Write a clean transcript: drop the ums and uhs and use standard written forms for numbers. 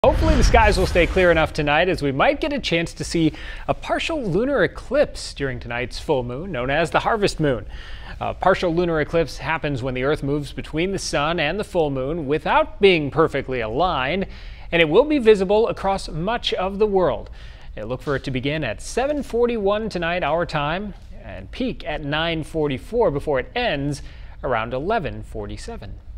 Hopefully the skies will stay clear enough tonight, as we might get a chance to see a partial lunar eclipse during tonight's full moon, known as the harvest moon. A partial lunar eclipse happens when the Earth moves between the sun and the full moon without being perfectly aligned, and it will be visible across much of the world. Look for it to begin at 7:41 tonight, our time, and peak at 9:44 before it ends around 11:47.